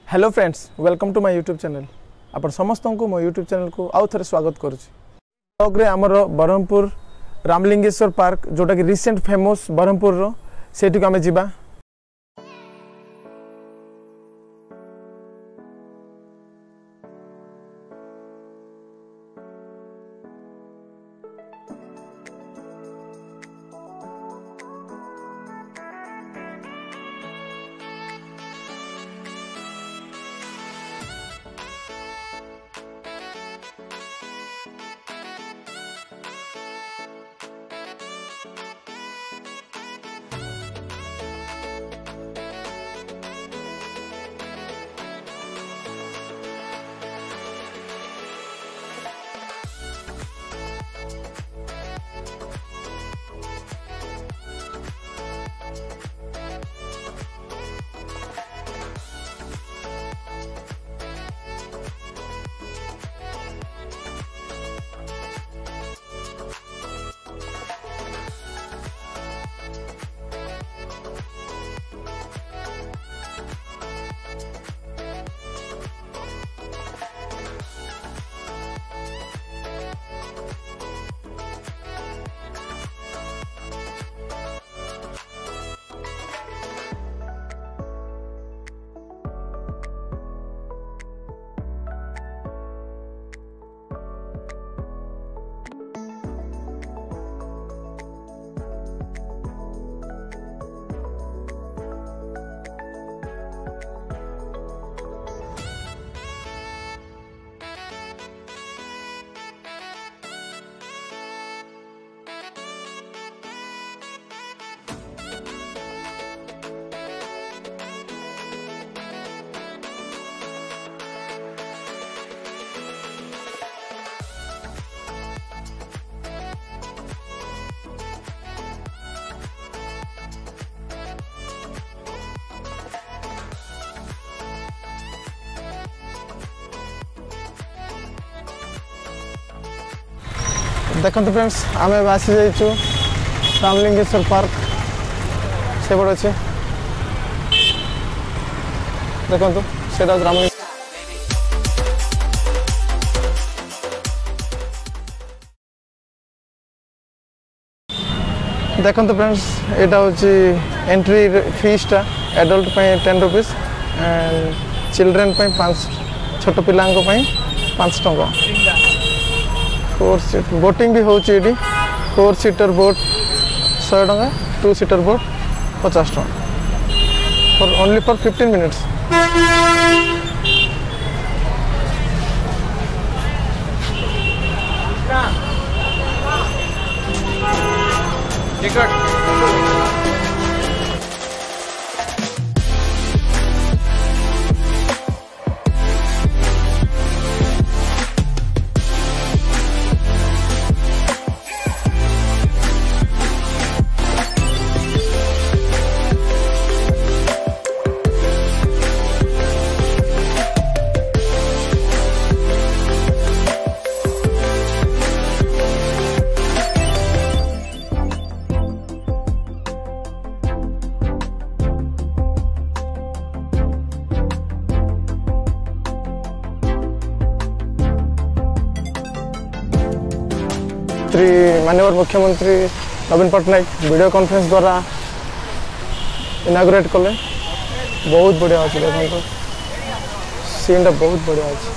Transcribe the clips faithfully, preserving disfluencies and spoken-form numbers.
Hello friends, welcome to my YouTube channel. आप समस्त को मो यूट्यूब चैनल को आउ थे स्वागत करुच्ची। ब्लॉग रे आमर berhampur ramlingeswar पार्क जोटा कि रिसेंट फेमस berhampur रो सेठी को आमे जिबा। देखो फ्रेंड्स, आम आसी जाइचु रामलिंगेश्वर पार्क से बड़ अच्छे। देखो से रामलिंग देखो फ्रेंड्स, यहाँ हूँ एंट्री फीसटा adult ten rupees and children पाँच छोट पिला पाँच टंका। फोर सीट बोटिंग भी होची। फोर सीटर बोट सौ टका, टू सीटर बोट पचास टका for only for fifteen minutes. माननीय मुख्यमंत्री नवीन पट्टनायक वीडियो कॉन्फ्रेंस द्वारा इनागुरेट कले। बहुत बढ़िया अच्छे। देखो सीन टा बहुत बढ़िया अच्छे।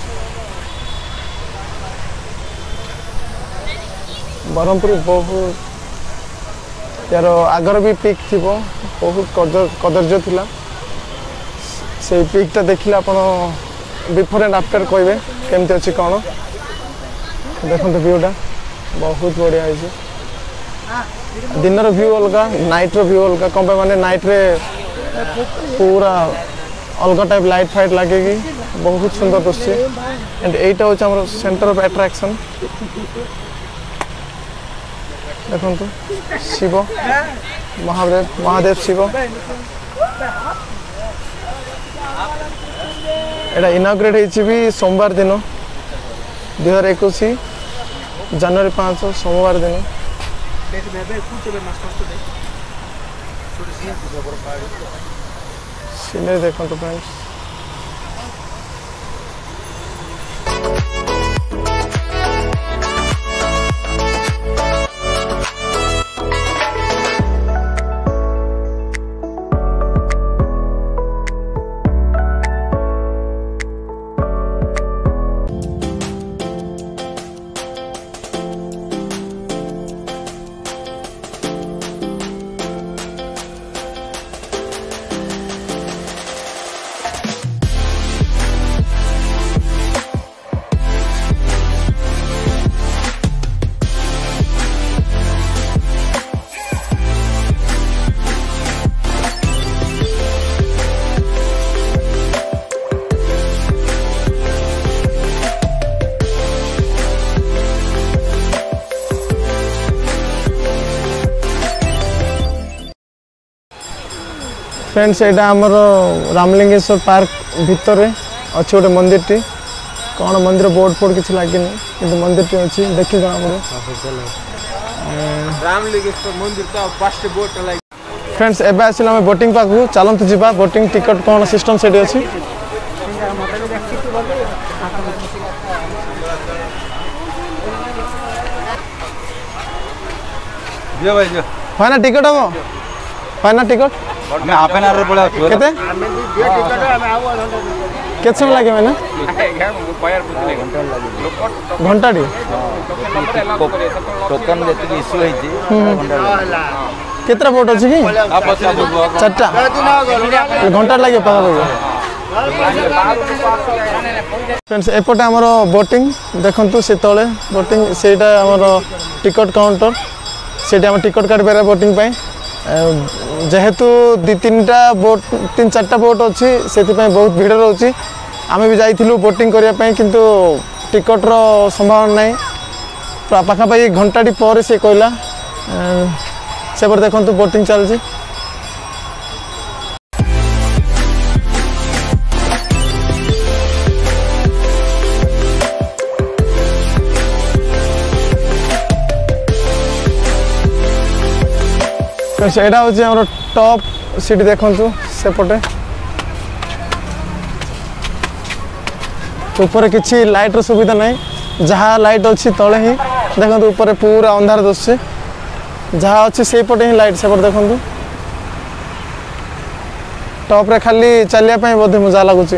berhampur बहुत यार आगर भी पिक थी, बहुत कदर्य थिला। से पिक टा देखिले आपण बिफोर एंड आफ्टर कहबे केमती अच्छी कौन। देखो व्यूटा बहुत बढ़िया है। दिन व्यू अलग, नाइट रो व्यू अलग। कम माने नाइट रे पूरा अलग टाइप लाइट फाइट लगेगी, बहुत सुंदर दृश्य। एंड एटा होच हमर सेंटर ऑफ अट्रैक्शन। देखो शिव महादेव महादेव शिव। एटा इनाग्रेट होइछि भी सोमवार दिन दुई हजार इक्कीस जनवरी पाँच सोमवार दिन। सीनरी देखो फ्रेंड्स, फ्रेंड्स एटा हमर रामलिंगेश्वर पार्क भितर अच्छे गोटे मंदिर टी कौन मंदिर बोर्ड फोर्ड किसी लगे कि मंदिर टी अच्छी देखी जहाँ रामलिंगेश्वर मंदिर का फर्स्ट बोट लाइक फ्रेंड्स एबे आसिला हम बोटिंग पाखु चलंतु जीवा बोटिंग टिकट कौन सिस्टम सेठी अछि जो भाई जो फाइना टिकट हो फाइना टिकट मैं हाफ एन आवर पड़ा छु केते केते समय लागे मैंने घंटा डी टोकन जेति इशू है जी केतरा बोट अछि की चारटा घंटा लागे पाबा फ्रेंड्स एपटे हमर बोटिंग देखंतु से तळे बोटिंग सेटा हमर टिकट काउंटर सेटा हम टिकट काट बेरा बोटिंग पई जेहेतु दि तीनटा बोट तीन चारटा बोट अच्छी से बहुत भीड़ रोचे आम भी जाइलु बोटिंग करने किंतु टिकट रो संभावना नहीं पाखापाखि घंटाटी पर से कहला से देखो बोटिंग चलती एटा हूँ आम टॉप सीट देखु सेपटे ऊपर किसी लाइट रो सुविधा नहीं जहाँ लाइट अच्छी तले ही देखो ऊपर पूरा अंधार दस जहाँ अच्छी से पटे ही लाइट सेपटे देखो टॉप रे खाली चलिया बोधे मजा लगुच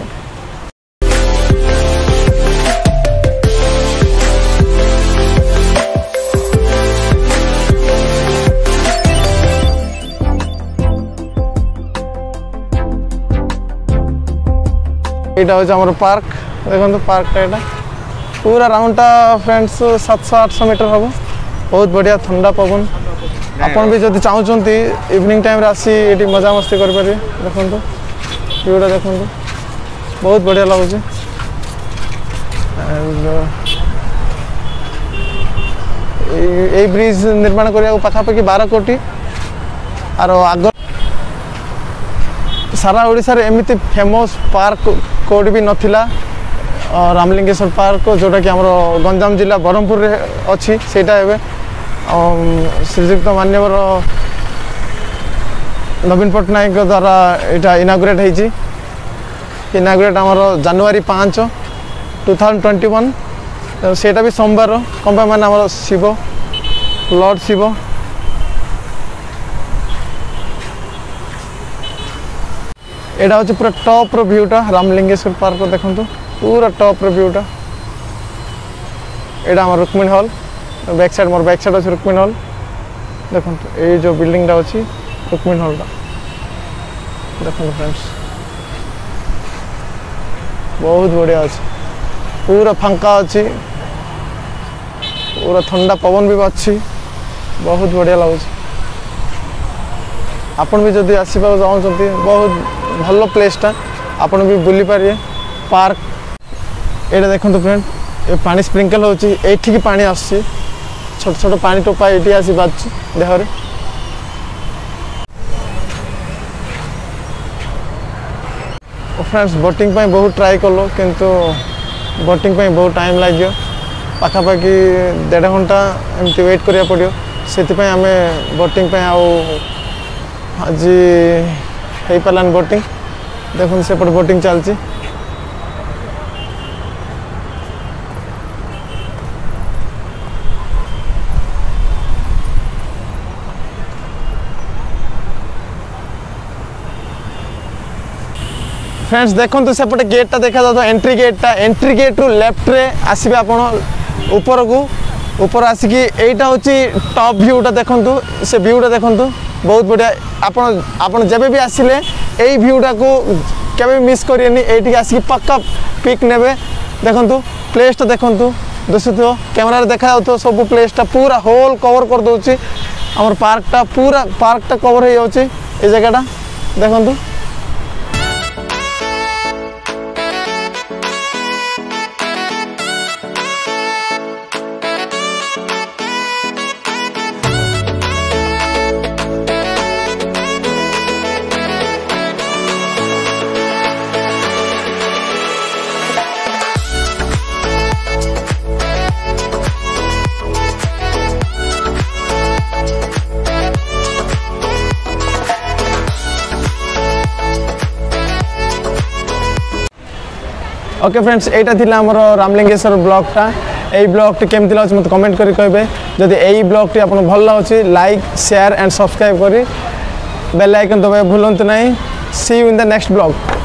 यहाँ हूँ आम पार्क देखो पार्कटा यहाँ पूरा राउंडटा फ्रेंड्स सात सौ आठ सौ मीटर हम बहुत बढ़िया ठंडा पवन आपन भी जब चाहते इवनिंग टाइम आसी ये मजा मस्ती करें देखो व्यूटा देखो बहुत बढ़िया लगुच ये ब्रिज निर्माण करने पाखापाखि बारह कोटी आर आग सारा ओडिशा रे एमिति फेमस पार्क कोड भी नथिला रामलिंगेश्वर पार्क जोटा कि हमरो गंजाम जिला berhampur रे अछि सेटा एबे श्रीजुक्त मान्यवर नवीन पटनायक द्वारा एटा इनागुरेट हेछि इनागुरेट हमरो जनवरी पाँच टू थाउजेंड ट्वेंटी वन सेटा भी सोमवार कंपा मान हमरो शिव लॉर्ड शिव एटा हूँ पूरा टॉप रो व्यूटा रामलिंगेश्वर पार्क देखो पूरा टॉप रो व्यूटा एटा हमर रुक्मिणी हॉल बैक साइड मोर बैक साइड अच्छे रुक्मिणी हॉल देखो ये जो बिल्डिंगटा अच्छी रुक्मिणी हॉलटा देखो फ्रेंड्स बहुत बढ़िया अच्छे पूरा फांका अच्छी पूरा ठंडा पवन भी अच्छी बहुत बढ़िया लगुच आपन भी जदि आसपा चाहते बहुत भल प्लेसटा आपन भी बुली पारे पार्क ये देखो फ्रेंड ये पानी स्प्रिंकल होची एठी की पानी आसी छोट छोट पानी टोपा ये आसी बाजू देहरे फ्रेंड्स बोटिंग पे बहुत ट्राई कलो किंतु बोटिंग पे बहुत टाइम लगे पाखापाखि डेढ़ घंटा एमती वेट करिया पड़ियो से आम बोटिंग पे आज हो पारान बोटिंग देखो सेपट बोटिंग चलती फ्रेंड्स देखो सेपटे गेटा देखा जाता एंट्री गेटा एंट्री गेट रु लेफ्ट रे आसबे आपण ऊपर को ऊपर आसिकी एटा होची टॉप व्यूटा देखंतु से व्यूटा देखंतु बहुत बढ़िया आपण आपण जब भी आसिले एई व्यूटा को केबे मिस करियनी एठी आसिकी पक्का पिक नेबे देखंतु प्लेसटा देखंतु दोस्तो कैमरा रे देखा जाउतो सब प्लेसटा पूरा होल कवर कर दोची हमर पार्कटा पूरा पार्कटा कवर हो जाउची ए जगहटा देखंतु ओके फ्रेंड्स एटा थिला हमर रामलिंगेश्वर ब्लॉगटा এই ব্লগটি কেমতি লাগছে মতে কমেন্ট করে কইবে যদি এই ব্লগটি আপনার ভালো লাগছে লাইক শেয়ার এন্ড সাবস্ক্রাইব করি বেল আইকন দবাই ভুলন্ত নাই see you in the next blog